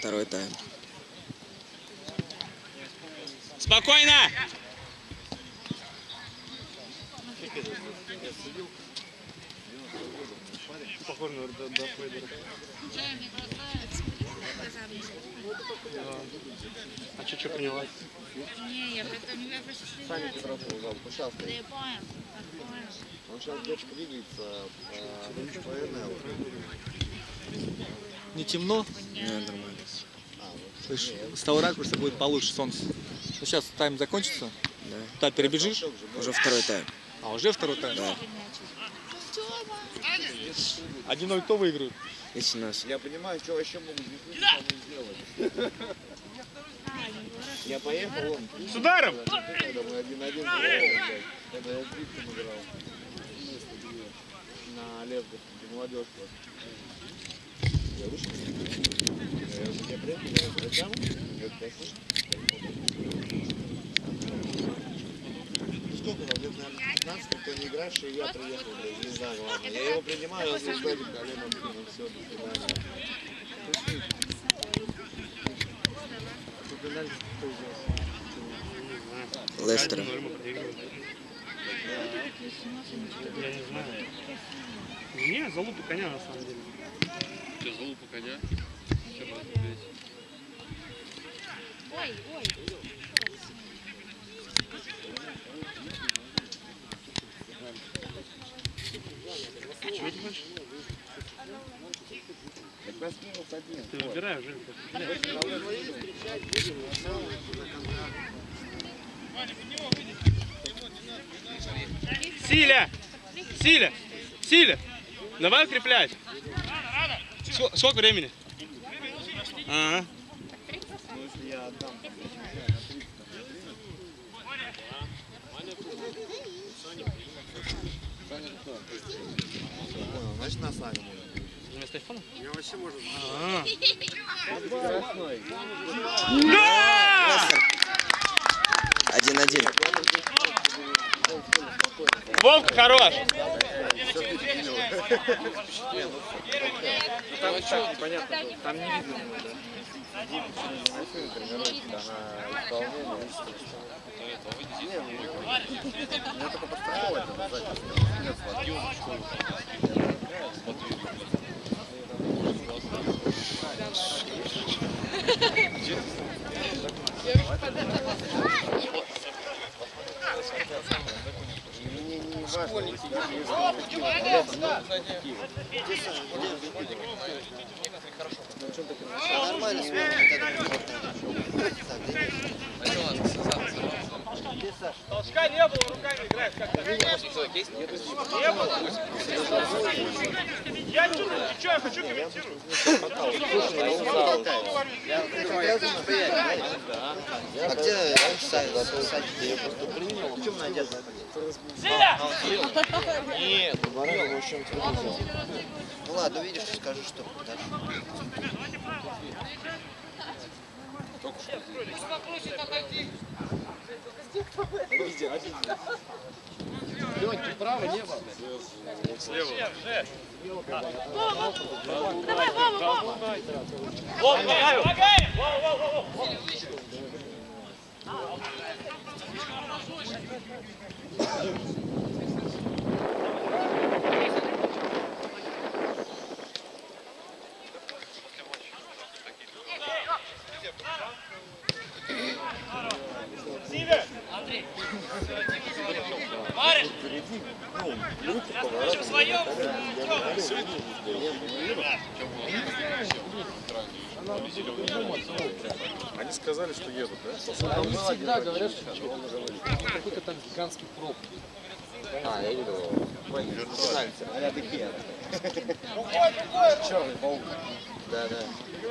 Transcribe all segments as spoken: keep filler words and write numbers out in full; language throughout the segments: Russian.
Второй тайм. Спокойно! Похоже на Дарт Вейдера. А что, что поняла? Не, я поэтому я просто Саня Петров узнал, пожалуйста. Да я понял, понял. Он сейчас девочка двигается по эн эл. Не темно? Нет, нормально. Слышь, с того ракурса будет получше солнце. Ну, сейчас тайм закончится. Да. Да, перебежишь? Уже второй тайм. А, уже второй тайм? Да. один ноль кто выиграет? Если нас. Я понимаю, что вообще могут сделать. Я поехал, он... С ударом! Когда мы один-один играли, когда я с Виктором играл. На Левгах, где молодежь просто. Я вышел. Я приехал, я врачам. Я говорю, слышишь? Сколько там, лет, наверное, пятнадцать, кто не играешь, и я приехал, блядь, не знаю, главное. Я его принимаю, он слышит этим коленом, блин, все, до свидания. Лестер. Я не знаю. Не, залупа коня на самом деле. Что, залупа коня? Ой, ой. Чего ты хочешь? Так нас минус один. Ты выбирай уже. Силя! Силя! Силя! Давай укреплять! Сколько, сколько времени? Ага. Ну, если я отдам. Саня кто? Понял, значит на Саню можно. Вместо айфона? Я вообще можно. А. Красной. Да! Один-один. Вовка хорош! Там что, понятно, там не видно. Машина тренируется, она исполнение. Не, мне только подстраховать надо сзади. Нет, сладкий. Мне не важно, Нормально Толчка не было, руками играешь как-то. Не было? Я ничего, я хочу комментировать. А где садик? я просто принял. В чем надет? Силя! Нет, говорил, в общем, телевизор. Ну ладно, увидишь, скажу, что дальше. Лёнь, тут право, лево. Слева. Давай, Вова, Вова! Вова, помогай! Вова, Вова, Вова! Силя! Андрей! Марин! В своем! Они сказали, что едут, да? Они всегда говорят, что какой-то там гигантский проб. А, я видел. А такие. Черный паук. Да, да.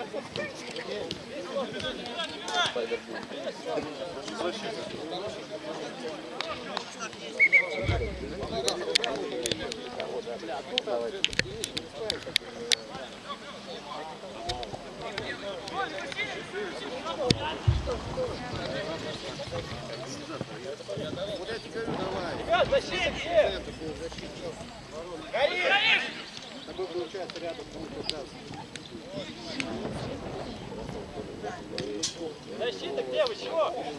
Вот я тебе говорю, давай. Ребят, защите! Гори! Гори! Тобой, получается, рядом будет держаться.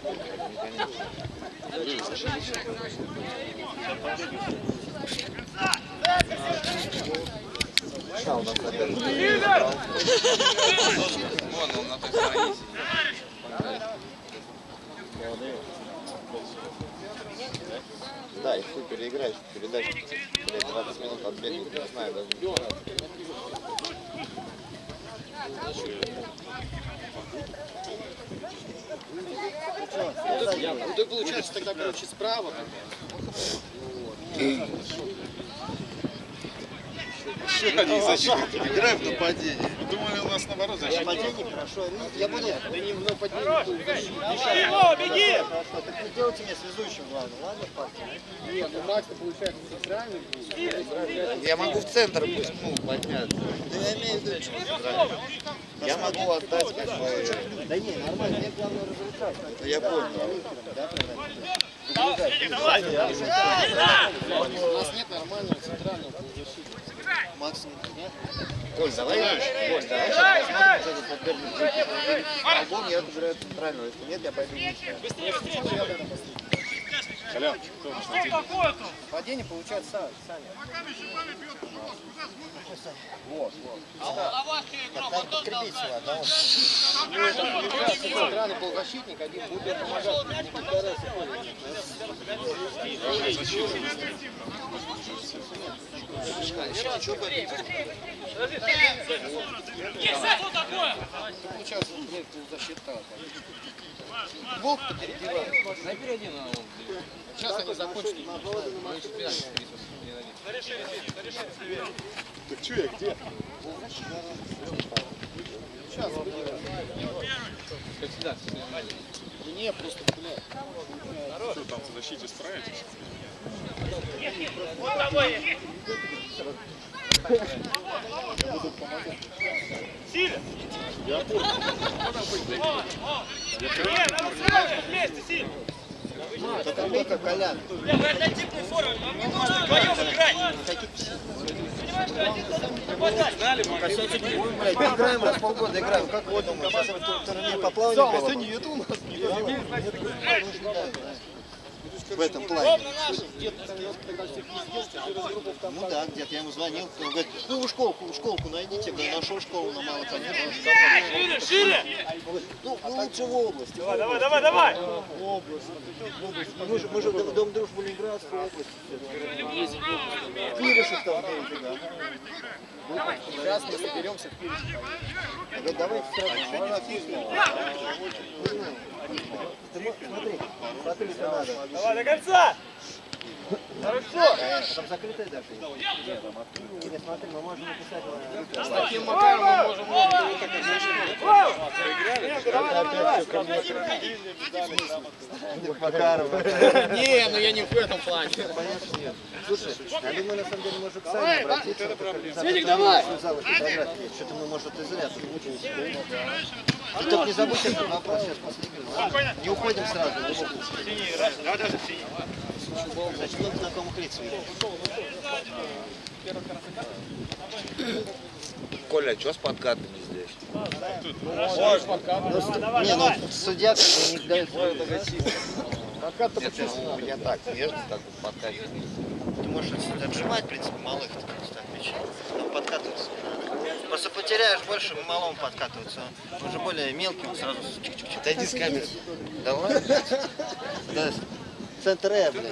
А, у нас опять. Вон он на той стороне. Да, их хуй переиграешь, передачу. Блять, двадцать минут отбегать, не знаю даже. Ну ты получается тогда, короче, справа. Еще они защитники. Играем в нападение. Вы думали, у нас наоборот защитники? Нападение, хорошо. Я понял. Да не в нападении. Беги его, беги! Хорошо. Так вы делайте меня связующим главным, ладно, парни? Нет, ну Макс-то получается центральный. Я могу в центр пусть, ну, подняться. Да я имею в виду, что... Я могу отдать как бы... Да не, нормально, мне главное разрушать. Ну, я понял. У нас нет нормального центрального полузащиты. Макс, нет? Коль, давай, Коль, давай сейчас посмотрим, что тут подберем. Альбом я отыграю центрального, если нет, я пойду вниз. Колян, кто у нас на теме? Падение получает Саня. Вот, вот. Так, подкрепить его, да? Центральный полузащитник, один будет помогать. Что будет? Получается, полузащита. Волк-то перебивает. Сейчас они закончат. Так что я где? Сейчас. Не, просто, блядь. Что там в защите справитесь? Вот тобой! Силя! Я понял. Нет, надо сразу вместе, Силя! Только только Колян. Нет, вы однотипной форме, вам не нужно вдвоем играть! Блядь, мы играем раз в полгода, играем. Как вы думаете, сейчас в турнире по плаванию было? Сам, нету у нас. В этом плане. Ну да, где-то я ему звонил, он говорит, ну вы школку, школку найдите, я говорю, нашел школу на Малой Шире, шире! Ну, лучше в области. Давай, давай, давай, давай! Область. Мы же, мы же в Дом дружбы Ленинградской области. Пиришев там где-то, да. Сейчас мы соберемся в Пиришев. Давайте сразу. Ты смотри, смотри, что надо. Давай, до конца! Хорошо! Там закрытая даже есть. Нет, смотри, мы можем написать на... С таким макаром мы можем много так Макаров. Не, ну я не в этом плане. Понятно, нет. Слушай, я думаю, на самом деле, может, к Сане обратиться. Светик, давай! Что-то мы, может, и зря. Ты только не забудь этот вопрос сейчас после игры. Не уходим сразу. Значит, много знакомых лиц видел. Коля, а что с подкатами здесь? Не, ну судья как бы не дает. Подкат-то почему? У меня так, нежно, так вот подкатить. Ты можешь отжимать, в принципе, малых просто отвечать. Но подкатываться не надо. Просто потеряешь больше, малому подкатываться. Он уже более мелкий, он сразу чик-чик-чик. Дойди с камеры. Давай. Да, центр Э, блядь.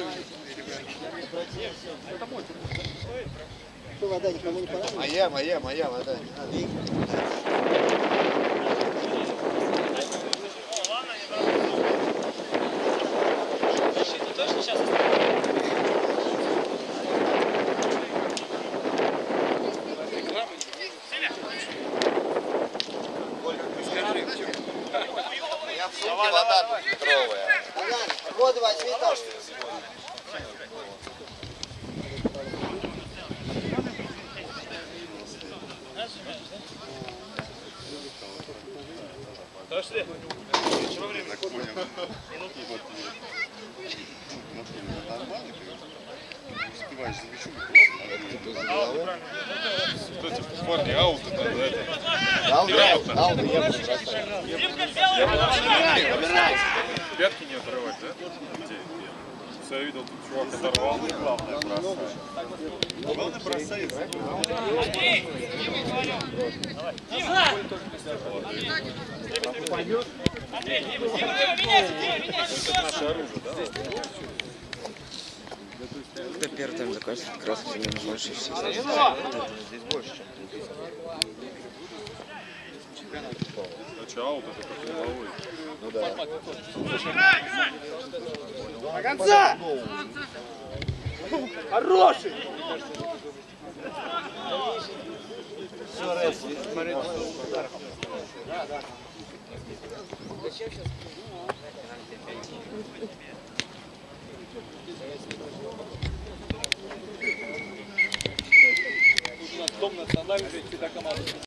Что, вода никому не понравилась? Моя, моя, моя вода. Не надо. Я в сумке вода тут литровая. Воду возьми там. Пошли. Так понял. Нормально, конечно. Успеваешь за мячом. Кстати, парни, аут это, это. Грамотно. Пятки не отрывать, да? Я видел, тут чувак оторвал. Главное бросает. Главное бросает. Это наше оружие, да? Когда первый тайм закончится, как раз минут больше всего. Здесь больше, чем три. Значит, аут это как головой. Ну да. До конца! Хороший! Все, Рейс, смотри. Дом национальный, всегда команда.